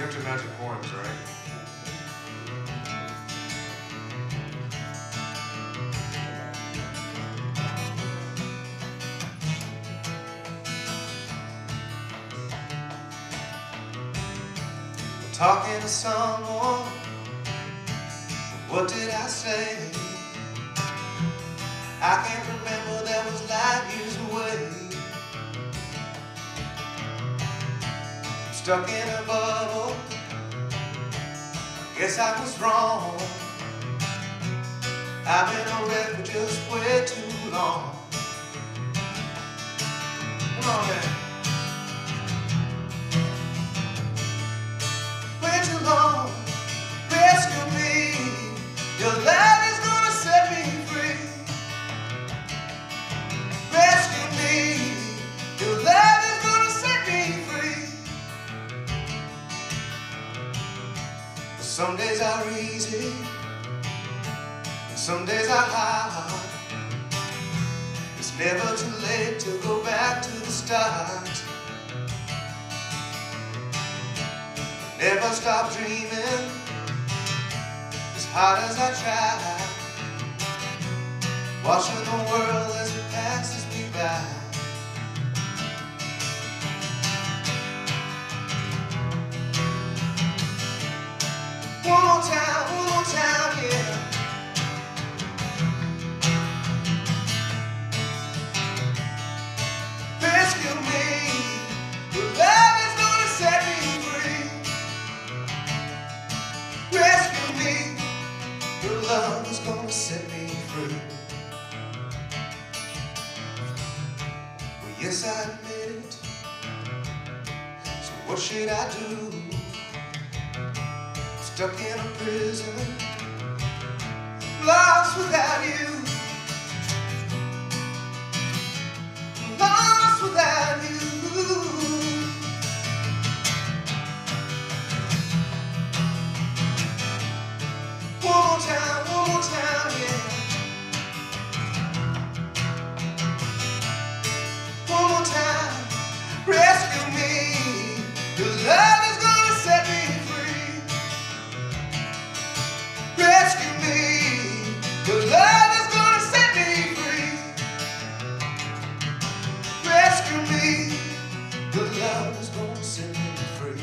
got your magic horns, right? Talking to someone, what did I say? I can't remember, that was light years away. I'm stuck in a bubble, guess I was wrong. I've been a wreck for just way too long. Come on, man. Long, rescue me. Your love is gonna set me free. Rescue me. Your love is gonna set me free. Some days are easy, and some days are hard. It's never too late to go back to the start. Never stop dreaming, as hard as I try, watching the world as it passes me by. One more time, yeah. Rescue me, your love is gonna set me free. Rescue me, your love is gonna set me free. Well, yes, I admit it. So what should I do? Stuck in a prison, lost without you. Lost without you. One more time, yeah. One more time, rescue me. Your love is gonna set me free. Rescue me. Your love is gonna set me free. Rescue me. Your love is gonna set me free.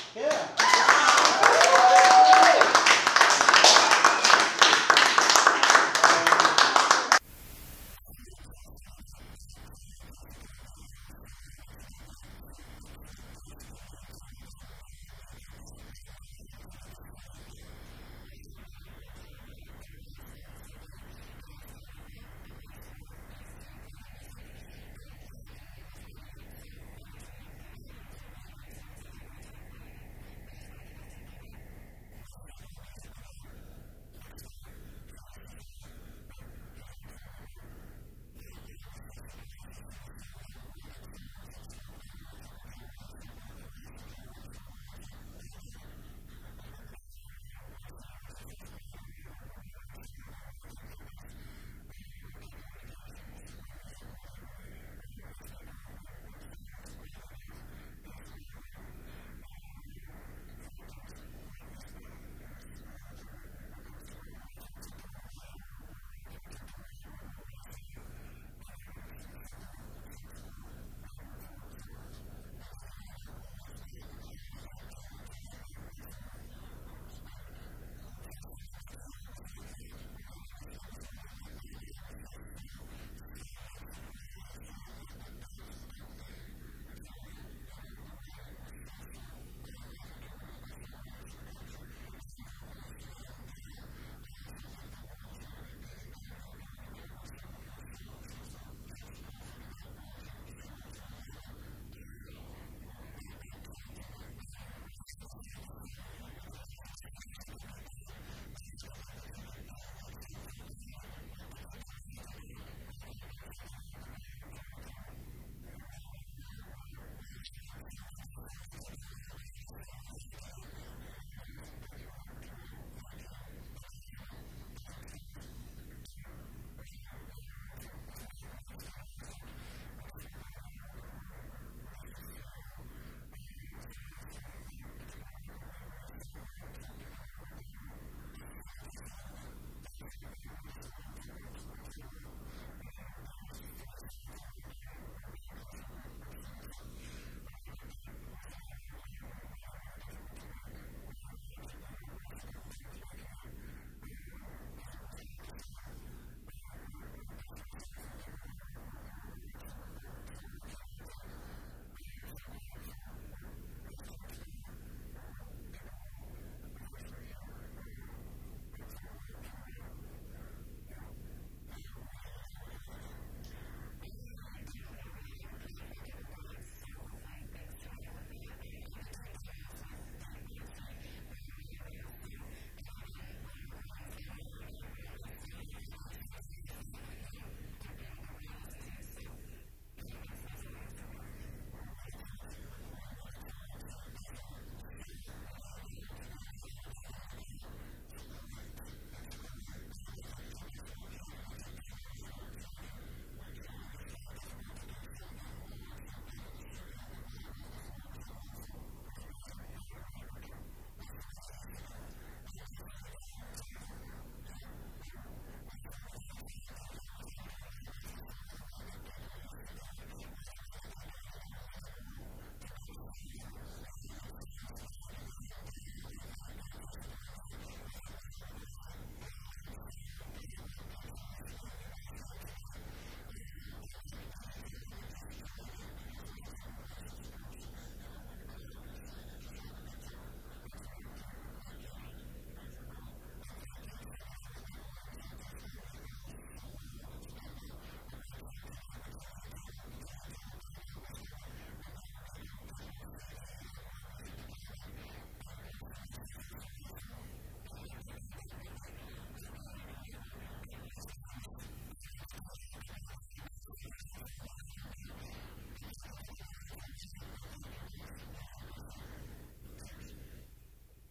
Yeah.